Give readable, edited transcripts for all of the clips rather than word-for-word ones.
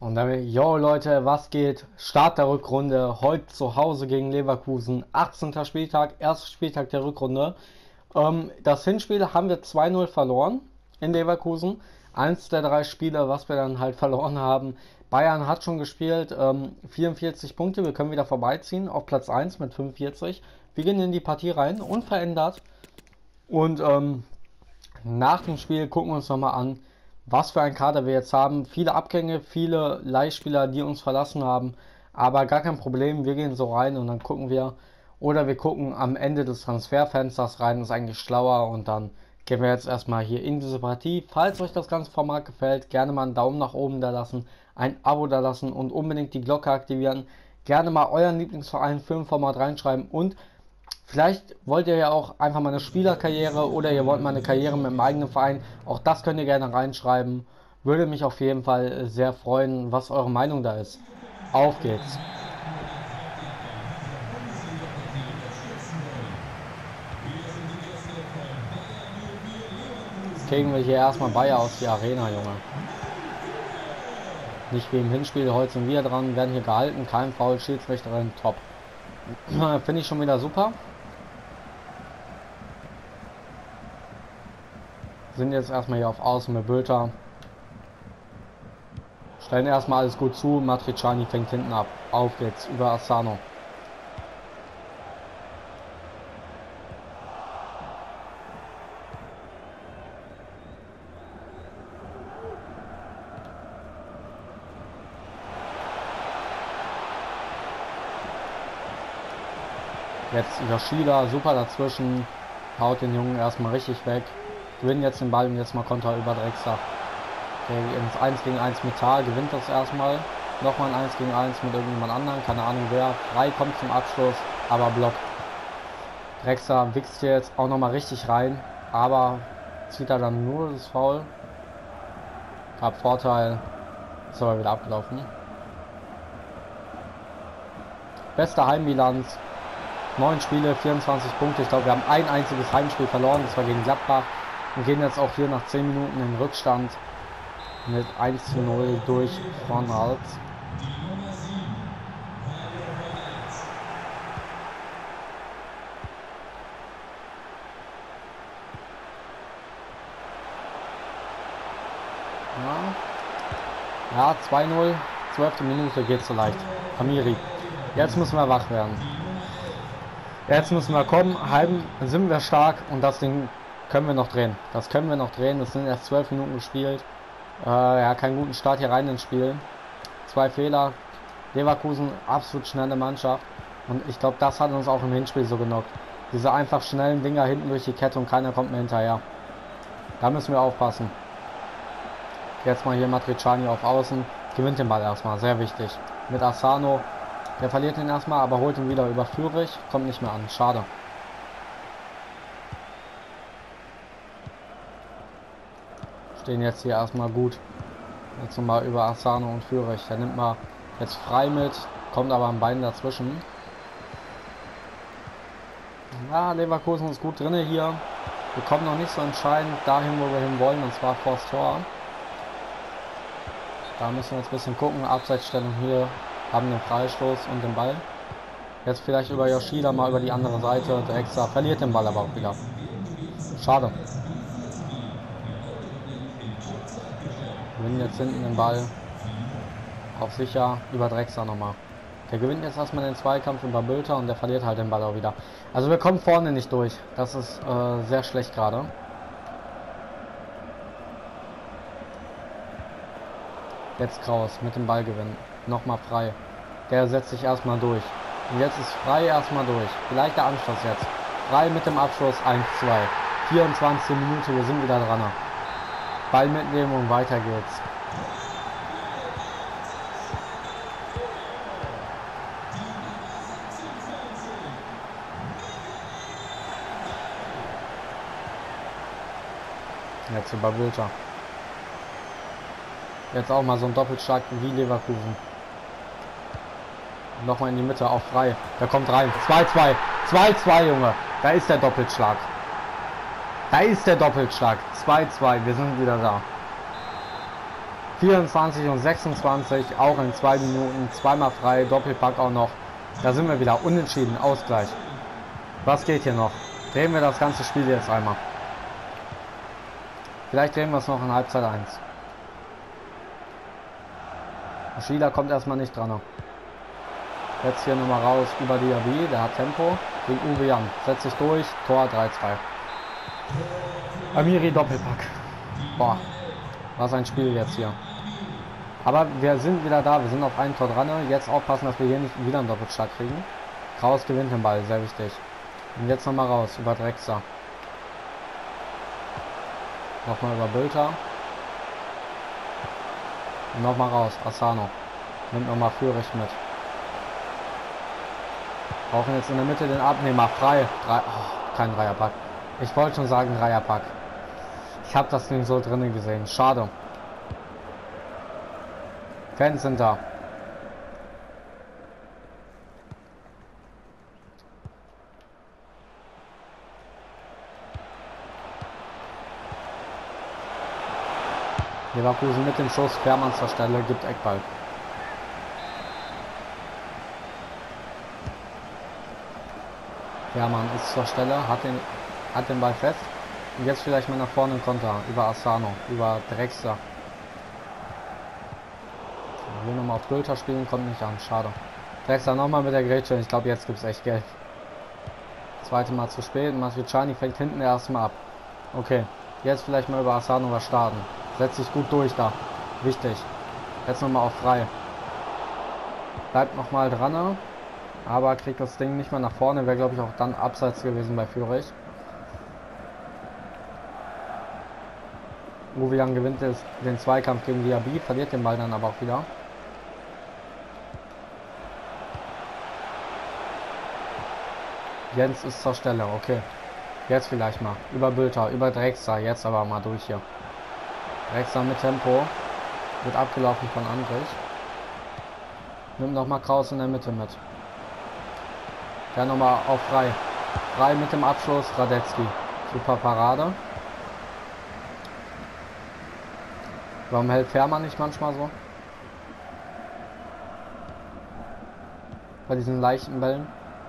Und dann, yo Leute, was geht? Start der Rückrunde, heute zu Hause gegen Leverkusen, 18. Spieltag, erster Spieltag der Rückrunde. Das Hinspiel haben wir 2-0 verloren in Leverkusen. Eins der drei Spiele, was wir dann halt verloren haben. Bayern hat schon gespielt, 44 Punkte, wir können wieder vorbeiziehen auf Platz 1 mit 45. Wir gehen in die Partie rein, unverändert. Und nach dem Spiel gucken wir uns nochmal an, was für ein Kader wir jetzt haben. Viele Abgänge, viele Leihspieler, die uns verlassen haben. Aber gar kein Problem, wir gehen so rein und dann gucken wir. Oder wir gucken am Ende des Transferfensters rein, das ist eigentlich schlauer. Und dann gehen wir jetzt erstmal hier in diese Partie. Falls euch das ganze Format gefällt, gerne mal einen Daumen nach oben da lassen, ein Abo da lassen und unbedingt die Glocke aktivieren. Gerne mal euren Lieblingsverein Filmformat reinschreiben und vielleicht wollt ihr ja auch einfach mal eine Spielerkarriere oder ihr wollt mal eine Karriere mit dem eigenen Verein. Auch das könnt ihr gerne reinschreiben. Würde mich auf jeden Fall sehr freuen, was eure Meinung da ist. Auf geht's. Jetzt kriegen wir hier erstmal Bayer aus der Arena, Junge. Nicht wie im Hinspiel, heute sind wir dran, werden hier gehalten, kein Foul, Schiedsrichterin, top. Finde ich schon wieder super. Sind jetzt erstmal hier auf Außen mit Bülter. Stellen erstmal alles gut zu. Matriciani fängt hinten ab. Auf geht's über Asano. Jetzt Yoshida, super dazwischen. Haut den Jungen erstmal richtig weg. Gewinnen jetzt den Ball und jetzt mal Konter über Drexler. Okay, ins 1 gegen 1 mit Tal gewinnt das erstmal. Nochmal ein 1 gegen 1 mit irgendjemand anderen, keine Ahnung wer. Frei kommt zum Abschluss, aber Block. Drexler wächst hier jetzt auch nochmal richtig rein, aber zieht er dann nur das Foul. Gab Vorteil, ist aber wieder abgelaufen. Beste Heimbilanz. 9 Spiele, 24 Punkte. Ich glaube, wir haben ein einziges Heimspiel verloren. Das war gegen Gladbach. Wir gehen jetzt auch hier nach 10 Minuten in Rückstand mit 1:0 durch Ronald. Ja, 2:0, 12. Minute geht so leicht. Amiri. Jetzt müssen wir wach werden. Jetzt müssen wir kommen, halben sind wir stark und das Ding können wir noch drehen. Das können wir noch drehen, das sind erst 12 Minuten gespielt. Ja, keinen guten Start hier rein ins Spiel. 2 Fehler. Leverkusen, absolut schnelle Mannschaft. Und ich glaube, das hat uns auch im Hinspiel so genockt. Diese einfach schnellen Dinger hinten durch die Kette und keiner kommt mehr hinterher. Da müssen wir aufpassen. Jetzt mal hier Matriciani auf Außen. Gewinnt den Ball erstmal, sehr wichtig. Mit Asano. Der verliert ihn erstmal, aber holt ihn wieder über Führig. Kommt nicht mehr an. Schade. Stehen jetzt hier erstmal gut. Jetzt nochmal über Asano und Führig. Der nimmt mal jetzt frei mit. Kommt aber am Bein dazwischen. Ja, Leverkusen ist gut drin hier. Wir kommen noch nicht so entscheidend dahin, wo wir hin wollen. Und zwar vors Tor. Da müssen wir jetzt ein bisschen gucken. Abseitsstellung hier. Haben den Freistoß und den Ball. Jetzt vielleicht über Yoshida mal über die andere Seite. Drexler verliert den Ball aber auch wieder. Schade. Gewinnen jetzt hinten den Ball. Auf sicher über Drexler nochmal. Der gewinnt jetzt erstmal den Zweikampf über Bülter und der verliert halt den Ball auch wieder. Also wir kommen vorne nicht durch. Das ist sehr schlecht gerade. Jetzt Kraus mit dem Ball gewinnen. Nochmal frei. Der setzt sich erstmal durch. Und jetzt ist frei erstmal durch. Vielleicht der Anschluss jetzt. Frei mit dem Abschluss 1-2. 24 Minuten, wir sind wieder dran. Ball mitnehmen und weiter geht's. Jetzt über Bülter. Jetzt auch mal so ein Doppelschlag wie Leverkusen. Nochmal in die Mitte, auch frei. Da kommt rein. 2-2. 2-2, Junge. Da ist der Doppelschlag. Da ist der Doppelschlag. 2-2. Wir sind wieder da. 24 und 26, auch in 2 Minuten, zweimal frei, Doppelpack auch noch. Da sind wir wieder unentschieden, Ausgleich. Was geht hier noch? Drehen wir das ganze Spiel jetzt einmal. Vielleicht drehen wir es noch in Halbzeit 1. Schieder kommt erstmal nicht dran. Jetzt hier nochmal raus über Diaby, der hat Tempo. Gegen Uwe Jan, setzt sich durch, Tor 3-2. Amiri Doppelpack. Boah, was ein Spiel jetzt hier. Aber wir sind wieder da, wir sind auf ein Tor dran. Jetzt aufpassen, dass wir hier nicht wieder einen Doppelschlag kriegen. Kraus gewinnt den Ball, sehr wichtig. Und jetzt nochmal raus, über Drexler. Nochmal über Bülter. Und nochmal raus, Asano. Nimmt nochmal Fürich mit. Brauchen jetzt in der Mitte den Abnehmer, frei. Kein Dreierpack. Ich wollte schon sagen Dreierpack. Ich habe das Ding so drinnen gesehen, schade. Fans sind da. Leverkusen mit dem Schuss, Fährmann zur Stelle, gibt Eckball. Fährmann ist zur Stelle, hat den Ball fest. Und jetzt vielleicht mal nach vorne in Konter, über Asano, über Drexler. Hier nochmal auf Bülter spielen, kommt nicht an, schade. Drexler nochmal mit der Grätsche, ich glaube jetzt gibt es echt Geld. Zweite Mal zu spät, Masviciani fängt hinten erstmal ab. Okay, jetzt vielleicht mal über Asano was starten. Setzt sich gut durch da, wichtig. Jetzt nochmal auf frei. Bleibt nochmal dran, aber kriegt das Ding nicht mehr nach vorne, wäre glaube ich auch dann abseits gewesen bei Fürich. Uwe Jan gewinnt den Zweikampf gegen Diaby, verliert den Ball dann aber auch wieder. Jens ist zur Stelle, okay. Jetzt vielleicht mal. Über Bülter, über Drexler, jetzt aber mal durch hier. Drexler mit Tempo. Wird abgelaufen von Andrich. Nimmt nochmal Kraus in der Mitte mit. Dann nochmal auf frei. Frei mit dem Abschluss, Radetzky. Super Parade. Warum hält Fährmann nicht manchmal so? Bei diesen leichten Bällen.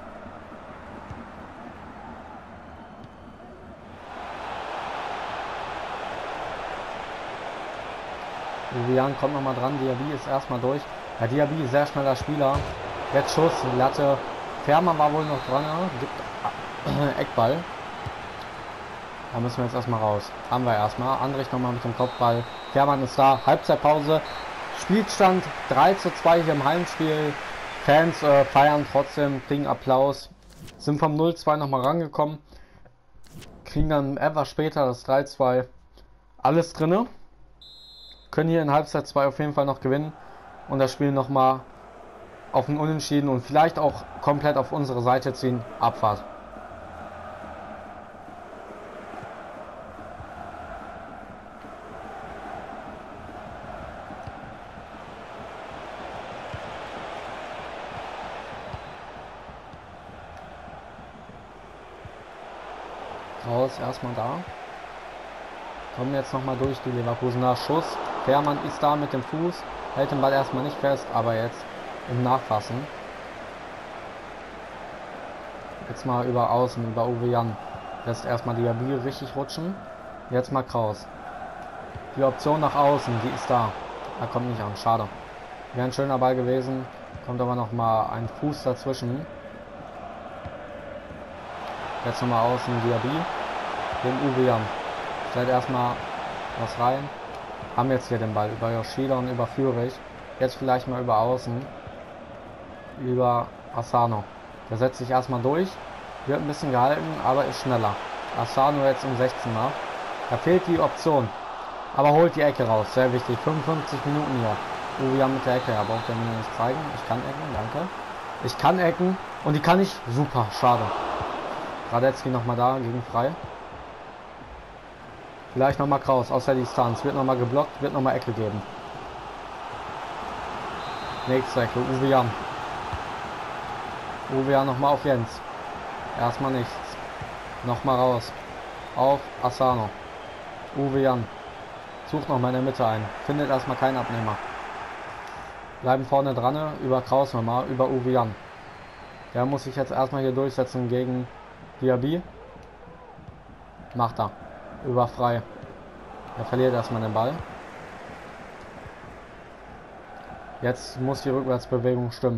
Jan kommt nochmal dran, Diaby ist erstmal durch. Ja, Diaby, sehr schneller Spieler. Jetzt Schuss, Latte. Fährmann war wohl noch dran, gibt Eckball. Da müssen wir jetzt erstmal raus. Haben wir erstmal. Andrich nochmal mit dem Kopfball. Fährmann ist da. Halbzeitpause. Spielstand 3:2 hier im Heimspiel. Fans feiern trotzdem, kriegen Applaus. Sind vom 0:2 nochmal rangekommen. Kriegen dann etwas später das 3:2. Alles drinne. Können hier in Halbzeit 2 auf jeden Fall noch gewinnen. Und das Spiel nochmal auf ein Unentschieden und vielleicht auch komplett auf unsere Seite ziehen. Abfahrt. Raus, erstmal da. Kommen jetzt nochmal durch die Leverkusener. Schuss. Fährmann ist da mit dem Fuß. Hält den Ball erstmal nicht fest, aber jetzt im Nachfassen. Jetzt mal über Außen, über Uwe Jan. Lässt erstmal Diaby richtig rutschen. Jetzt mal Kraus. Die Option nach außen, die ist da. Da kommt nicht an, schade. Wäre ein schöner Ball gewesen. Kommt aber nochmal ein Fuß dazwischen. Jetzt nochmal außen Diaby. Den Uwe Jan. Stellt erstmal was rein. Haben jetzt hier den Ball über Yoshida und über Fürich. Jetzt vielleicht mal über Außen. Über Asano. Der setzt sich erstmal durch. Wird ein bisschen gehalten, aber ist schneller. Asano jetzt im 16er. Da fehlt die Option. Aber holt die Ecke raus. Sehr wichtig. 55 Minuten hier. Uwe Jan mit der Ecke. Ja, braucht er mir nicht zeigen. Ich kann ecken, danke. Ich kann ecken. Und die kann ich. Super, schade. Radetzky nochmal da, gegen frei. Vielleicht nochmal Kraus aus der Distanz. Wird nochmal geblockt, wird nochmal Ecke geben. Nächste Ecke, Uwe Jan. Uwe Jan nochmal auf Jens. Erstmal nichts. Nochmal raus. Auf Asano. Uwe Jan. Sucht noch mal in der Mitte ein. Findet erstmal keinen Abnehmer. Bleiben vorne dran, über Kraus nochmal, über Uwe Jan. Der muss sich jetzt erstmal hier durchsetzen gegen Diaby. Macht er. Über frei. Er verliert erstmal den Ball. Jetzt muss die Rückwärtsbewegung stimmen.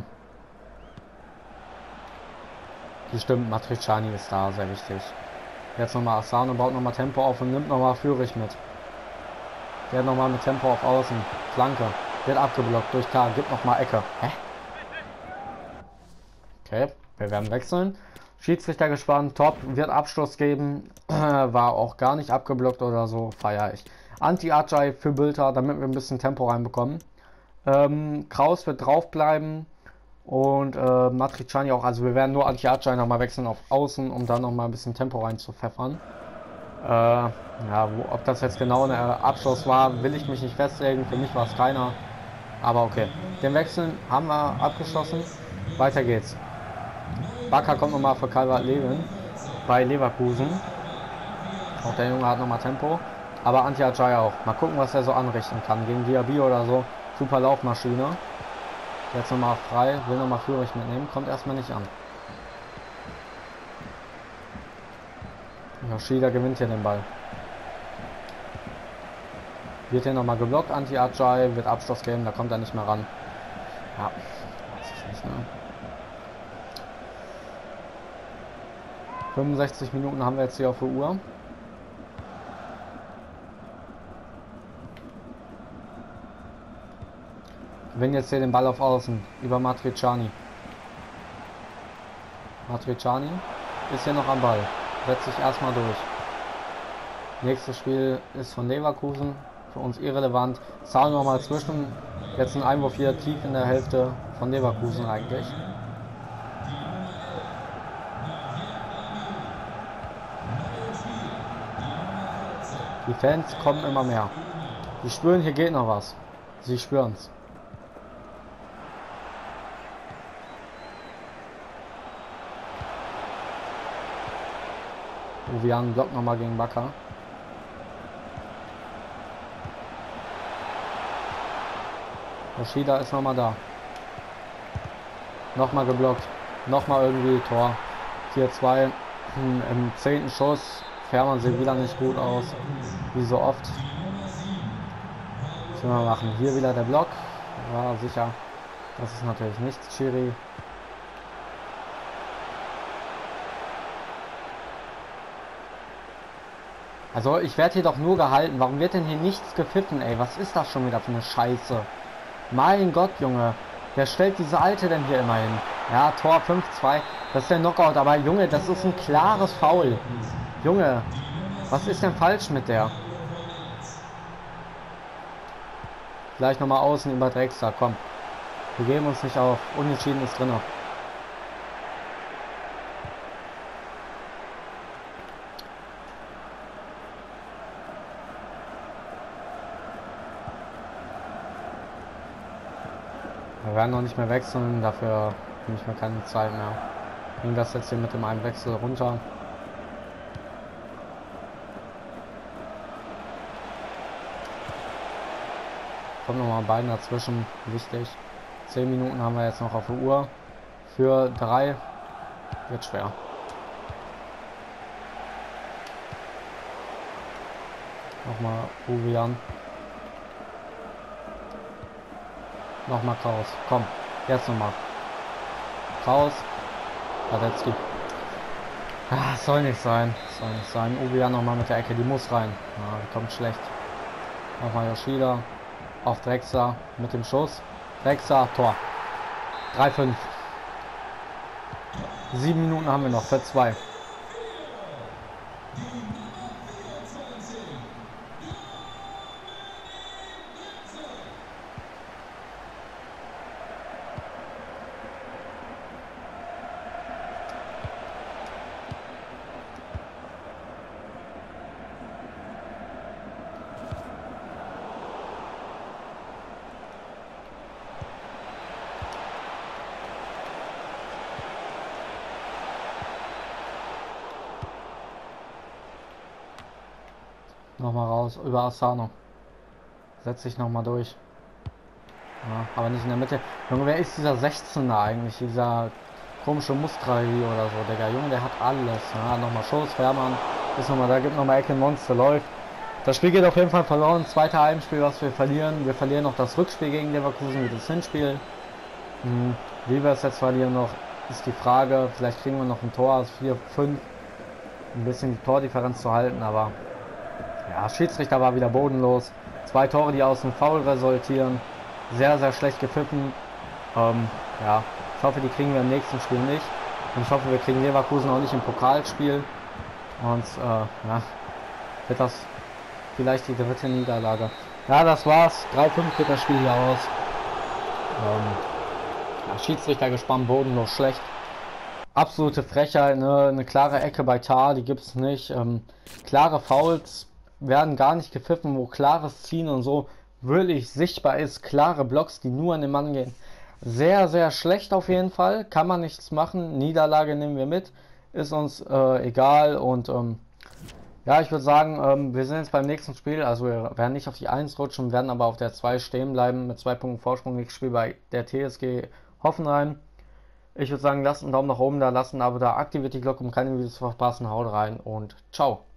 Die stimmt, Matriciani ist da, sehr wichtig. Jetzt nochmal Asano, baut nochmal Tempo auf und nimmt nochmal Führig mit. Der nochmal mit Tempo auf Außen. Flanke. Wird abgeblockt durch K. Gibt nochmal Ecke. Hä? Okay, wir werden wechseln. Schiedsrichter gespannt. Top. Wird Abschluss geben. War auch gar nicht abgeblockt oder so. Feier ich. Anti-Ajay für Bülter, damit wir ein bisschen Tempo reinbekommen. Kraus wird draufbleiben. Und Matriciani auch. Also wir werden nur Anti-Ajay nochmal wechseln auf Außen, um dann nochmal ein bisschen Tempo reinzupfeffern. Ja, ob das jetzt genau ein Abschluss war, will ich mich nicht festlegen. Für mich war es keiner. Aber okay. Den Wechsel haben wir abgeschlossen. Weiter geht's. Bakker kommt nochmal für Calvert-Lewin bei Leverkusen. Auch der Junge hat nochmal Tempo. Aber Anti-Ajay auch. Mal gucken, was er so anrichten kann. Gegen Diaby oder so. Super Laufmaschine. Jetzt nochmal frei. Will nochmal Führig mitnehmen. Kommt erstmal nicht an. Yoshida gewinnt hier den Ball. Wird hier nochmal geblockt. Anti-Ajay wird Abschluss geben. Da kommt er nicht mehr ran. Ja, weiß ich nicht, ne? 65 Minuten haben wir jetzt hier auf der Uhr. Gewinnen jetzt hier den Ball auf Außen über Matriciani. Matriciani ist hier noch am Ball. Setzt sich erstmal durch. Nächstes Spiel ist von Leverkusen. Für uns irrelevant. Zahlen wir mal zwischen. Jetzt ein Einwurf hier tief in der Hälfte von Leverkusen eigentlich. Die Fans kommen immer mehr. Die spüren, hier geht noch was. Sie spüren es. Uwe blockt nochmal gegen Bakker. Yoshida ist nochmal da. Nochmal geblockt. Nochmal irgendwie Tor. 4-2. Im 10. Schuss. Fährmann sieht wieder nicht gut aus. Wie so oft. Was wir machen? Hier wieder der Block. Ja, sicher. Das ist natürlich nichts, Schiri. Also ich werde hier doch nur gehalten. Warum wird denn hier nichts gepfiffen, ey? Was ist das schon wieder für eine Scheiße? Mein Gott, Junge. Wer stellt diese Alte denn hier immer hin? Ja, Tor 5-2. Das ist der Knockout. Aber Junge, das ist ein klares Foul. Junge, was ist denn falsch mit der? Gleich nochmal außen über Drexler. Komm. Wir geben uns nicht auf. Unentschieden ist drin. Wir werden noch nicht mehr wechseln, dafür nehme ich mir keine Zeit mehr. Ging das jetzt hier mit dem einen Wechsel runter. Kommt nochmal beiden dazwischen, wichtig. 10 Minuten haben wir jetzt noch auf der Uhr. Für 3 wird schwer. Nochmal Uwe Jan. Nochmal Kraus. Komm, jetzt nochmal. Kraus. Radetzky. Ah, soll nicht sein. Soll nicht sein. Uwe Jan nochmal mit der Ecke. Die muss rein. Ah, die kommt schlecht. Nochmal Yoshida. Auf Drexler mit dem Schuss. Drexler, Tor. 3-5. 7 Minuten haben wir noch für 2. Nochmal raus über Asano. setz dich nochmal durch. Ja, aber nicht in der Mitte. Junge, wer ist dieser 16er eigentlich? Dieser komische Mustrali oder so, Digga. Junge, der hat alles. Ja, nochmal Schuss, Fährmann. Ist nochmal da, gibt nochmal Ecke, Monster läuft. Das Spiel geht auf jeden Fall verloren. Zweite Heimspiel, was wir verlieren. Wir verlieren noch das Rückspiel gegen Leverkusen, wie das Hinspiel. Wie wir es jetzt verlieren noch, ist die Frage. Vielleicht kriegen wir noch ein Tor, also 4, 5. Ein bisschen die Tordifferenz zu halten, aber ja, Schiedsrichter war wieder bodenlos. 2 Tore, die aus dem Foul resultieren. Sehr, sehr schlecht gepfiffen. Ja, ich hoffe, die kriegen wir im nächsten Spiel nicht. Und ich hoffe, wir kriegen Leverkusen auch nicht im Pokalspiel. Und ja, wird das vielleicht die dritte Niederlage. Ja, das war's. 3-5 geht das Spiel hier aus. Ja, Schiedsrichter gespannt, bodenlos schlecht. Absolute Frechheit, ne? Eine klare Ecke bei Tar, die gibt's nicht. Klare Fouls werden gar nicht gepfiffen, wo klares Ziehen und so wirklich sichtbar ist. Klare Blocks, die nur an den Mann gehen. Sehr, sehr schlecht auf jeden Fall. Kann man nichts machen. Niederlage nehmen wir mit. Ist uns egal. Und ja, ich würde sagen, wir sind jetzt beim nächsten Spiel. Also wir werden nicht auf die 1 rutschen, werden aber auf der 2 stehen bleiben. Mit 2 Punkten Vorsprung. Nächstes Spiel bei der TSG Hoffenheim. Ich würde sagen, lasst einen Daumen nach oben da, lasst ein Abo da, aktiviert die Glocke, um keine Videos zu verpassen. Haut rein und ciao.